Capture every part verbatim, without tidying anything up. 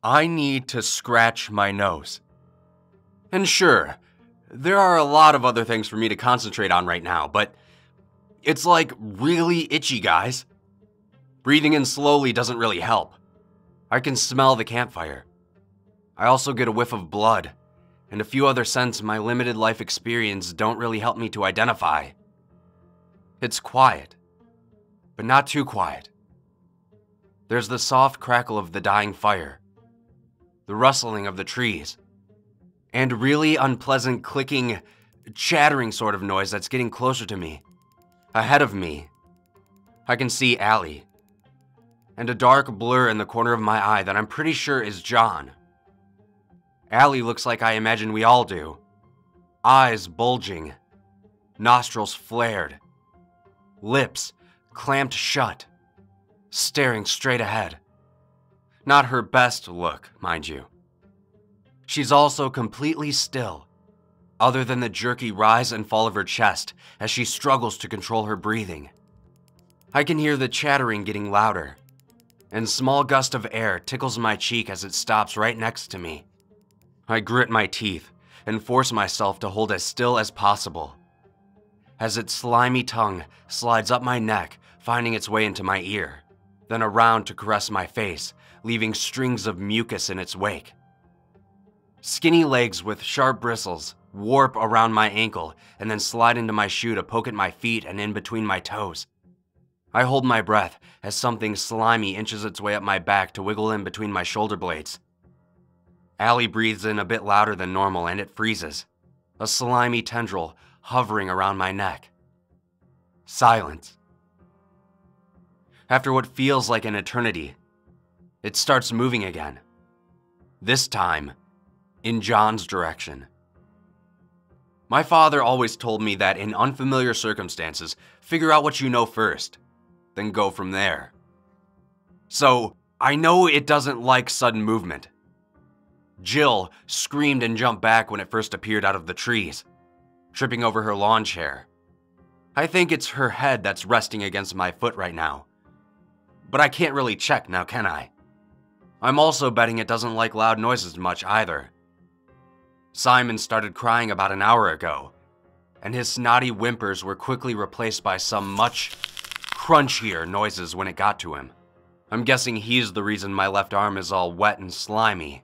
I need to scratch my nose. And sure, there are a lot of other things for me to concentrate on right now, but it's like really itchy, guys. Breathing in slowly doesn't really help. I can smell the campfire. I also get a whiff of blood, and a few other scents my limited life experience don't really help me to identify. It's quiet, but not too quiet. There's the soft crackle of the dying fire, the rustling of the trees, and really unpleasant clicking, chattering sort of noise that's getting closer to me. Ahead of me, I can see Allie, and a dark blur in the corner of my eye that I'm pretty sure is John. Allie looks like I imagine we all do. Eyes bulging, nostrils flared, lips clamped shut, staring straight ahead. Not her best look, mind you. She's also completely still, other than the jerky rise and fall of her chest as she struggles to control her breathing. I can hear the chattering getting louder, and a small gust of air tickles my cheek as it stops right next to me. I grit my teeth and force myself to hold as still as possible, as its slimy tongue slides up my neck, finding its way into my ear, then around to caress my face, leaving strings of mucus in its wake. Skinny legs with sharp bristles warp around my ankle and then slide into my shoe to poke at my feet and in between my toes. I hold my breath as something slimy inches its way up my back to wiggle in between my shoulder blades. Allie breathes in a bit louder than normal and it freezes, a slimy tendril hovering around my neck. Silence. After what feels like an eternity, it starts moving again. This time, in John's direction. My father always told me that in unfamiliar circumstances, figure out what you know first, then go from there. So, I know it doesn't like sudden movement. Jill screamed and jumped back when it first appeared out of the trees, tripping over her lawn chair. I think it's her head that's resting against my foot right now. But I can't really check now, can I? I'm also betting it doesn't like loud noises much either. Simon started crying about an hour ago, and his snotty whimpers were quickly replaced by some much crunchier noises when it got to him. I'm guessing he's the reason my left arm is all wet and slimy.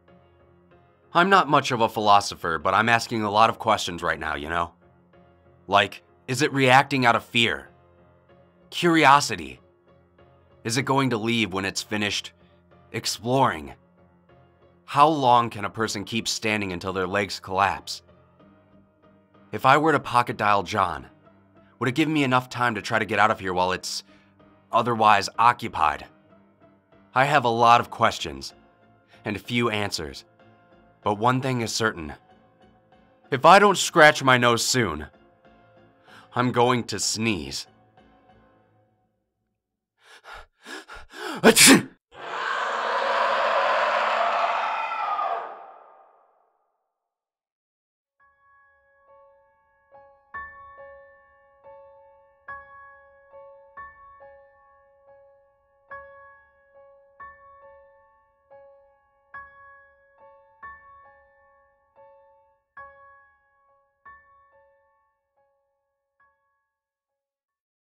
I'm not much of a philosopher, but I'm asking a lot of questions right now, you know? Like, is it reacting out of fear? Curiosity? Is it going to leave when it's finished exploring? How long can a person keep standing until their legs collapse? If I were to pocket dial John, would it give me enough time to try to get out of here while it's otherwise occupied? I have a lot of questions and few answers, but one thing is certain. If I don't scratch my nose soon, I'm going to sneeze. Achoo!